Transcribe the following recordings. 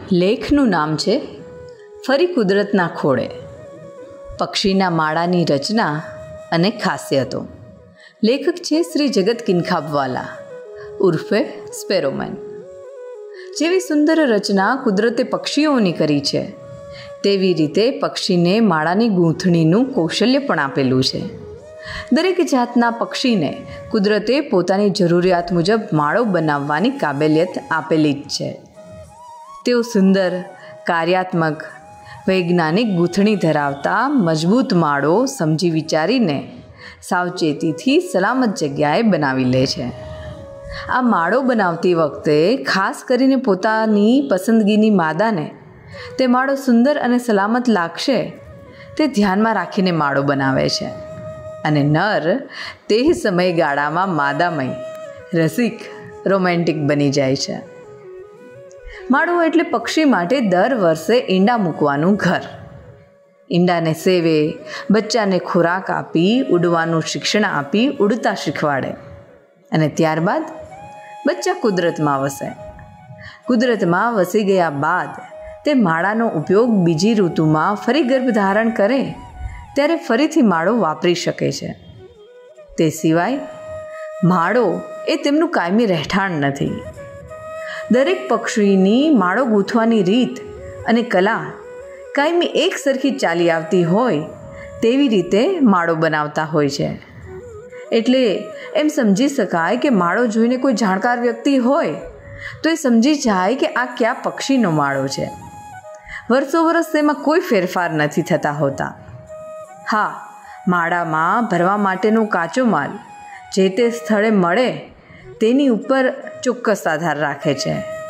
લેખનું નામ છે ફરી કુદરતના ખોળે. પક્ષીના માળાની રચના અને ખાસિયતો. લેખક છે શ્રી જગત કિનખાબવાલા ઉર્ફે સ્પેરોમેન. જેવી સુંદર રચના કુદરતે પક્ષીઓની કરી છે તેવી રીતે પક્ષીને માળાની ગૂંથણીનું કૌશલ્ય પણ આપેલું છે. દરેક જાતના પક્ષીને કુદરતે પોતાની જરૂરિયાત મુજબ માળો બનાવવાની કાબેલિયત આપેલી જ છે. તેઓ સુંદર, કાર્યાત્મક, વૈજ્ઞાનિક ગૂંથણી ધરાવતા મજબૂત માળો સમજી વિચારીને સાવચેતીથી સલામત જગ્યાએ બનાવી લે છે. આ માળો બનાવતી વખતે ખાસ કરીને પોતાની પસંદગીની માદાને તે માળો સુંદર અને સલામત લાગશે તે ધ્યાનમાં રાખીને માળો બનાવે છે અને નર તે સમયગાળામાં માદામય, રસિક, રોમેન્ટિક બની જાય છે. માળો એટલે પક્ષી માટે દર વર્ષે ઈંડા મૂકવાનું ઘર. ઈંડાને સેવે, બચ્ચાને ખોરાક આપી, ઉડવાનું શિક્ષણ આપી ઉડતા શીખવાડે અને ત્યારબાદ બચ્ચા કુદરતમાં વસે. કુદરતમાં વસી ગયા બાદ તે માળાનો ઉપયોગ બીજી ઋતુમાં ફરી ગર્ભ ધારણ કરે ત્યારે ફરીથી માળો વાપરી શકે છે. તે સિવાય માળો એ તેમનું કાયમી રહેઠાણ નથી. દરેક પક્ષીની માળો ગૂંથવાની રીત અને કલા કાયમી એક સરખી ચાલી આવતી હોય તેવી રીતે માળો બનાવતા હોય છે. એટલે એમ સમજી શકાય કે માળો જોઈને કોઈ જાણકાર વ્યક્તિ હોય તો એ સમજી જાય કે આ કયા પક્ષીનો માળો છે. વર્ષો વર્ષ તેમાં કોઈ ફેરફાર નથી થતા હોતા. હા, માળામાં ભરવા માટેનો કાચો માલ જે તે સ્થળે મળે તેની ઉપર ચોક્કસ આધાર રાખે છે.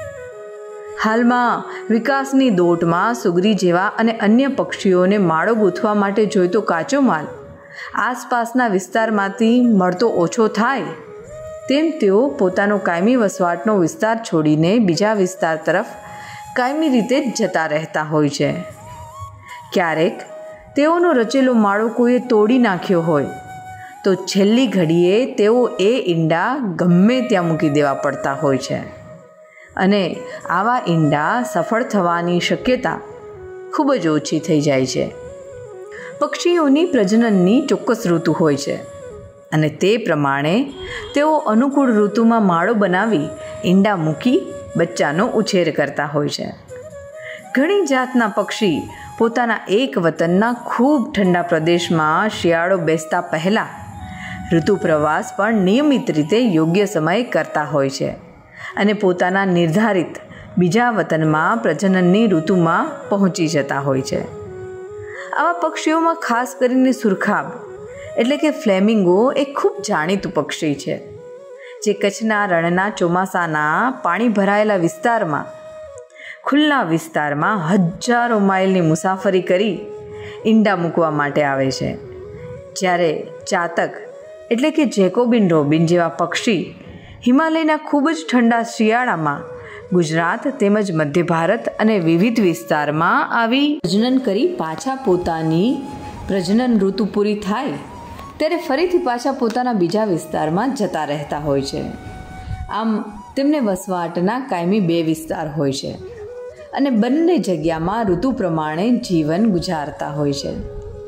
હાલમાં વિકાસની દોટમાં સુગરી જેવા અને અન્ય પક્ષીઓને માળો ગૂંથવા માટે જોઈતો કાચો માલ આસપાસના વિસ્તારમાંથી મળતો ઓછો થાય તેમ તેઓ પોતાનો કાયમી વસવાટનો વિસ્તાર છોડીને બીજા વિસ્તાર તરફ કાયમી રીતે જ જતા રહેતા હોય છે. ક્યારેક તેઓનો રચેલો માળો કોઈએ તોડી નાખ્યો હોય તો છેલ્લી ઘડીએ તેઓ એ ઈંડા ગમે ત્યાં મૂકી દેવા પડતા હોય છે અને આવા ઈંડા સફળ થવાની શક્યતા ખૂબ જ ઓછી થઈ જાય છે. પક્ષીઓની પ્રજનનની ચોક્કસ ઋતુ હોય છે અને તે પ્રમાણે તેઓ અનુકૂળ ઋતુમાં માળો બનાવી ઈંડા મૂકી બચ્ચાનો ઉછેર કરતા હોય છે. ઘણી જાતના પક્ષી પોતાના એક વતનના ખૂબ ઠંડા પ્રદેશમાં શિયાળો બેસતા પહેલાં ઋતુ પ્રવાસ પણ નિયમિત રીતે યોગ્ય સમયે કરતા હોય છે અને પોતાના નિર્ધારિત બીજા વતનમાં પ્રજનનની ઋતુમાં પહોંચી જતા હોય છે. આવા પક્ષીઓમાં ખાસ કરીને સુરખાબ એટલે કે ફ્લેમિંગો એક ખૂબ જાણીતું પક્ષી છે જે કચ્છના રણના ચોમાસાના પાણી ભરાયેલા વિસ્તારમાં ખુલ્લા વિસ્તારમાં હજારો માઇલની મુસાફરી કરી ઈંડા મૂકવા માટે આવે છે. જ્યારે ચાતક એટલે કે જેકોબિન રોબિન જેવા પક્ષી હિમાલયના ખૂબ જ ઠંડા શિયાળામાં ગુજરાત તેમજ મધ્ય ભારત અને વિવિધ વિસ્તારમાં આવી પ્રજનન કરી પાછા પોતાની પ્રજનન ઋતુ પૂરી થાય ત્યારે ફરીથી પાછા પોતાના બીજા વિસ્તારમાં જતા રહેતા હોય છે. આમ તેમને વસવાટના કાયમી બે વિસ્તાર હોય છે અને બંને જગ્યામાં ઋતુ પ્રમાણે જીવન ગુજારતા હોય છે.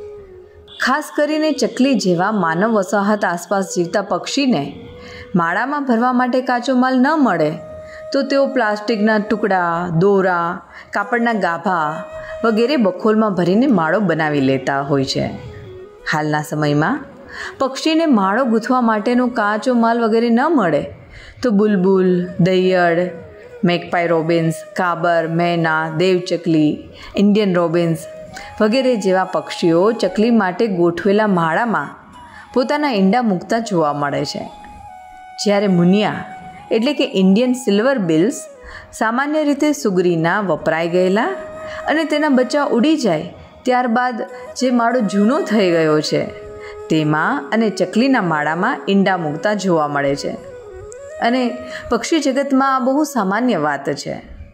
ખાસ કરીને ચકલી જેવા માનવ વસાહત આસપાસ જીવતા પક્ષીને માળામાં ભરવા માટે કાચો માલ ન મળે તો તેઓ પ્લાસ્ટિકના ટુકડા, દોરા, કાપડના ગાભા વગેરે બખોલમાં ભરીને માળો બનાવી લેતા હોય છે. હાલના સમયમાં પક્ષીને માળો ગૂંથવા માટેનો કાચો માલ વગેરે ન મળે તો બુલબુલ, દૈયડ, મેકપાઈ રોબિન્સ, કાબર, મેના, દેવચકલી, ઇન્ડિયન રોબિન્સ વગેરે જેવા પક્ષીઓ ચકલી માટે ગોઠવેલા માળામાં પોતાના ઈંડા મૂકતા જોવા મળે છે. જ્યારે મુનિયા એટલે કે ઇન્ડિયન સિલ્વર બિલ્સ સામાન્ય રીતે સુગરીના વપરાઈ ગયેલા અને તેના બચ્ચા ઉડી જાય ત્યારબાદ જે માળો જૂનો થઈ ગયો છે તેમાં અને ચકલીના માળામાં ઈંડા મૂકતા જોવા મળે છે અને પક્ષી જગતમાં આ બહુ સામાન્ય વાત છે.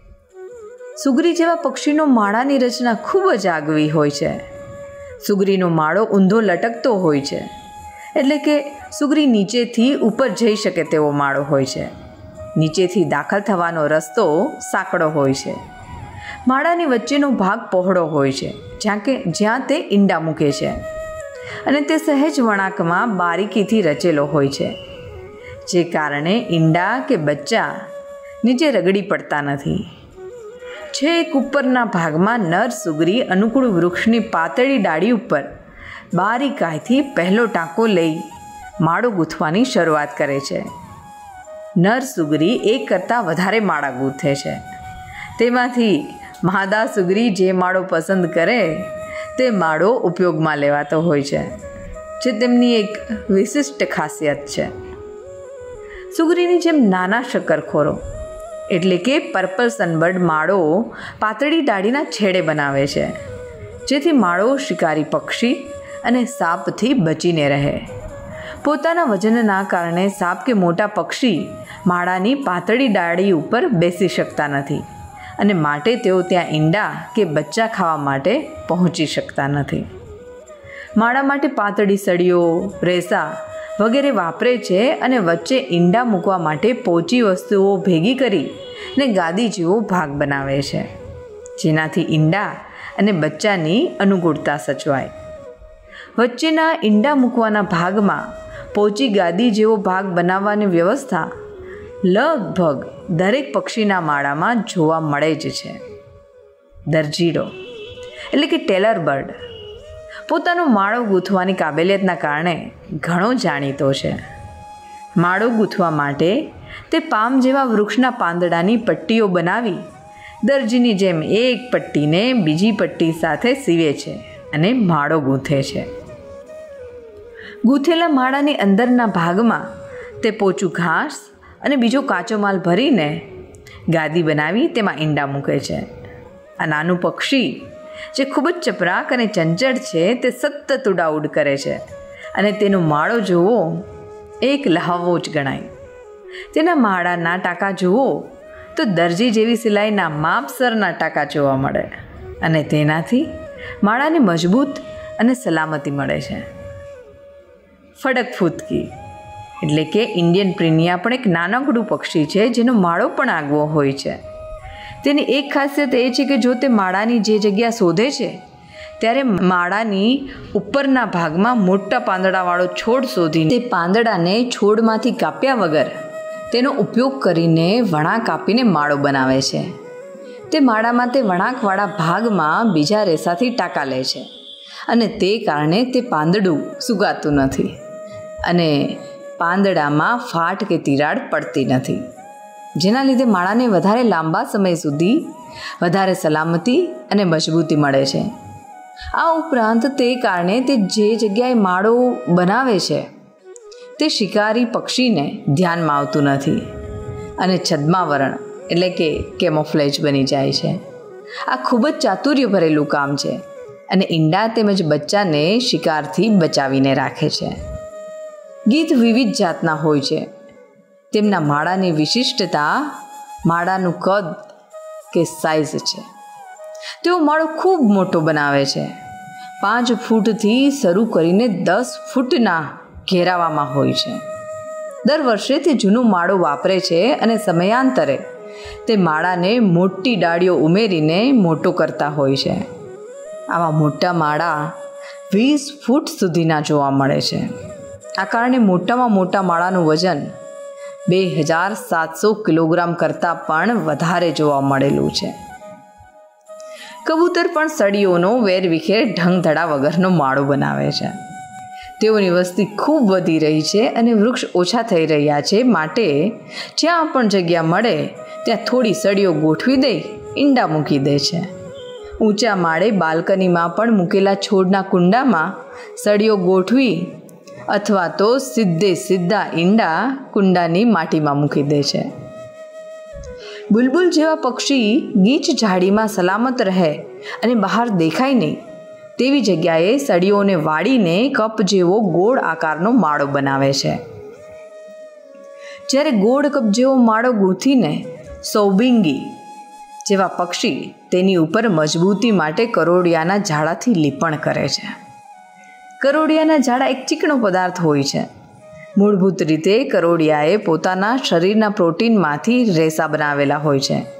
સુગરી જેવા પક્ષીનો માળાની રચના ખૂબ જ આગવી હોય છે. સુગરીનો માળો ઊંધો લટકતો હોય છે એટલે કે સુગરી નીચેથી ઉપર જઈ શકે તેવો માળો હોય છે. નીચેથી દાખલ થવાનો રસ્તો સાંકડો હોય છે. માળાની વચ્ચેનો ભાગ પહોળો હોય છે, જ્યાં તે ઈંડા મૂકે છે, અને તે સહેજ વળાંકમાં બારીકીથી રચેલો હોય છે, જે કારણે ઈંડા કે બચ્ચા નીચે રગડી પડતા નથી. છેક ઉપરના ભાગમાં નર સુગરી અનુકૂળ વૃક્ષની પાતળી ડાળી ઉપર બારીકાઈથી પહેલો ટાંકો લઈ માળો ગૂંથવાની શરૂઆત કરે છે. નર સુગરી એક કરતાં વધારે માળા ગૂંથે છે. તેમાંથી માદા સુગરી જે માળો પસંદ કરે તે માળો ઉપયોગમાં લેવાતો હોય છે, જે તેમની એક વિશિષ્ટ ખાસિયત છે. સુગરીની જેમ નાના શક્કરખોરો એટલે કે પર્પલ સનબર્ડ માળો પાતળી ડાળીના છેડે બનાવે છે, જેથી માળો શિકારી પક્ષી અને સાપથી બચીને રહે. પોતાના વજનના કારણે સાપ કે મોટા પક્ષી માળાની પાતળી ડાળી ઉપર બેસી શકતા નથી, અને માટે તેઓ ત્યાં ઈંડા કે બચ્ચા ખાવા માટે પહોંચી શકતા નથી. માળા માટે પાતળી સળીઓ, રેસા વગેરે વાપરે છે, અને વચ્ચે ઈંડા મૂકવા માટે પોચી વસ્તુઓ ભેગી કરી ને ગાદી જેવો ભાગ બનાવે છે, જેનાથી ઈંડા અને બચ્ચાની અનુકૂળતા સચવાય. વચ્ચેના ઈંડા મૂકવાના ભાગમાં પોચી ગાદી જેવો ભાગ બનાવવાની વ્યવસ્થા લગભગ દરેક પક્ષીના માળામાં જોવા મળે જ છે. દરજીડો એટલે કે ટેલર બર્ડ પોતાનો માળો ગૂંથવાની કાબેલિયતના કારણે ઘણો જાણીતો છે. માળો ગૂંથવા માટે તે પામ જેવા વૃક્ષના પાંદડાની પટ્ટીઓ બનાવી દરજીની જેમ એક પટ્ટીને બીજી પટ્ટી સાથે સીવે છે અને માળો ગૂંથે છે. ગૂંથેલા માળાની અંદરના ભાગમાં તે પોચું ઘાસ અને બીજો કાચો માલ ભરીને ગાદી બનાવી તેમાં ઈંડા મૂકે છે. આ નાનું પક્ષી જે ખૂબ જ ચપરાક અને ચંચળ છે, તે સતત ઉડાઉડ કરે છે, અને તેનો માળો જોવો એક લહાવો જ ગણાય. તેના માળાના ટાંકા જુઓ તો દરજી જેવી સિલાઈના માપસરના ટાંકા જોવા મળે, અને તેનાથી માળાને મજબૂત અને સલામતી મળે છે. ફડક ફૂદકી એટલે કે ઇન્ડિયન પ્રિનિયા પણ એક નાનકડું પક્ષી છે, જેનો માળો પણ આગવો હોય છે. તેની એક ખાસિયત એ છે કે જો તે માળાની જે જગ્યા શોધે છે ત્યારે માળાની ઉપરના ભાગમાં મોટા પાંદડાવાળો છોડ શોધીને તે પાંદડાને છોડમાંથી કાપ્યા વગર તેનો ઉપયોગ કરીને વળાંક આપીને માળો બનાવે છે. તે માળામાં તે વળાંકવાળા ભાગમાં બીજા રેસાથી ટાંકા લે છે, અને તે કારણે તે પાંદડું સુકાતું નથી, અને પાંદડામાં ફાટ કે તિરાડ પડતી નથી, જેના લીધે માળાને વધારે લાંબા સમય સુધી વધારે સલામતી અને મજબૂતી મળે છે. આ ઉપરાંત તે કારણે તે જે જગ્યાએ માળો બનાવે છે તે શિકારી પક્ષીને ધ્યાનમાં આવતું નથી, અને છદ્માવરણ એટલે કે કેમોફ્લેજ બની જાય છે. આ ખૂબ જ ચાતુર્ય ભરેલું કામ છે, અને ઈંડા તેમજ બચ્ચાને શિકારથી બચાવીને રાખે છે. ગીધ વિવિધ જાતના હોય છે. તેમના માળાની વિશિષ્ટતા માળાનું કદ કે સાઇઝ છે. તેઓ માળો ખૂબ મોટો બનાવે છે. 5 ફૂટથી શરૂ કરીને 10 ફૂટના ઘેરાવામાં હોય છે. દર વર્ષે તે જૂનો માળો વાપરે છે, અને સમયાંતરે તે માળાને મોટી ડાળીઓ ઉમેરીને મોટો કરતા હોય છે. આવા મોટા માળા 20 ફૂટ સુધીના જોવા મળે છે. આ કારણે મોટામાં મોટા માળાનું વજન 2700 કિલોગ્રામ કરતાં પણ વધારે જોવા મળેલું છે. કબૂતર પણ સળીઓનો વેરવિખેર ઢંગધડા વગરનો માળો બનાવે છે. તેઓની વસ્તી ખૂબ વધી રહી છે, અને વૃક્ષ ઓછા થઈ રહ્યા છે, માટે જ્યાં પણ જગ્યા મળે ત્યાં થોડી સળીઓ ગોઠવી દઈ ઈંડા મૂકી દે છે. ઊંચા માળે બાલ્કનીમાં પણ મૂકેલા છોડના કુંડામાં સળીઓ ગોઠવી અથવા તો સીધા ઈંડા કુંડાની માટીમાં મૂકી દે છે. બુલબુલ જેવા પક્ષી ગીચ ઝાડીમાં સલામત રહે અને બહાર દેખાય નહીં તેવી જગ્યાએ સળીઓને વાળીને કપ જેવો ગોળ આકારનો માળો બનાવે છે. જ્યારે ગોળ કપ જેવો માળો ગૂંથીને સૌબિંગી જેવા પક્ષી તેની ઉપર મજબૂતી માટે કરોડિયાના ઝાડાથી લીપણ કરે છે. કરોડિયાના ઝાડા એક ચીકણો પદાર્થ હોય છે. મૂળભૂત રીતે કરોડિયાએ પોતાના શરીરના પ્રોટીનમાંથી રેસા બનાવેલા હોય છે,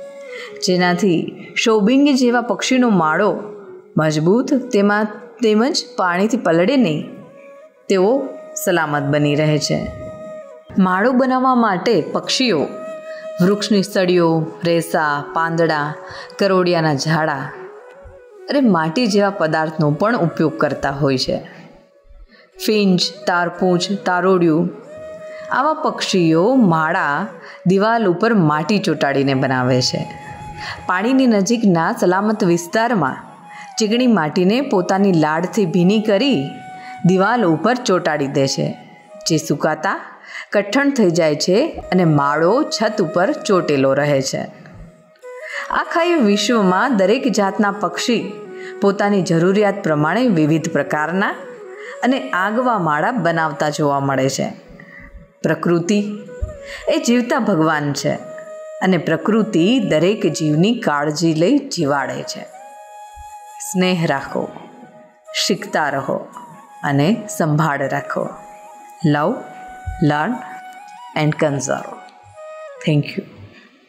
જેનાથી શોબિંગ જેવા પક્ષીનો માળો મજબૂત તેમજ પાણીથી પલળે નહીં તેવો સલામત બની રહે છે. માળો બનાવવા માટે પક્ષીઓ વૃક્ષની સળીઓ, રેસા, પાંદડા, કરોડિયાના ઝાડા અને માટી જેવા પદાર્થનો પણ ઉપયોગ કરતા હોય છે. ફિંચ, તારપૂંછ, તારોડિયું આવા પક્ષીઓ માળા દિવાલ ઉપર માટી ચોંટાડીને બનાવે છે. પાણીની નજીકના સલામત વિસ્તારમાં ચીકણી માટીને પોતાની લાડથી ભીની કરી દિવાલ ઉપર ચોંટાડી દે છે, જે સુકાતા કઠણ થઈ જાય છે અને માળો છત ઉપર ચોંટેલો રહે છે. આખા વિશ્વમાં દરેક જાતના પક્ષી પોતાની જરૂરિયાત પ્રમાણે વિવિધ પ્રકારના અને આગવા માળા બનાવતા જોવા મળે છે. પ્રકૃતિ એ જીવતા ભગવાન છે અને પ્રકૃતિ દરેક જીવની કાળજી લઈ જીવાડે છે. સ્નેહ રાખો, શીખતા રહો અને સંભાળ રાખો. Love, learn and conserve. Thank you.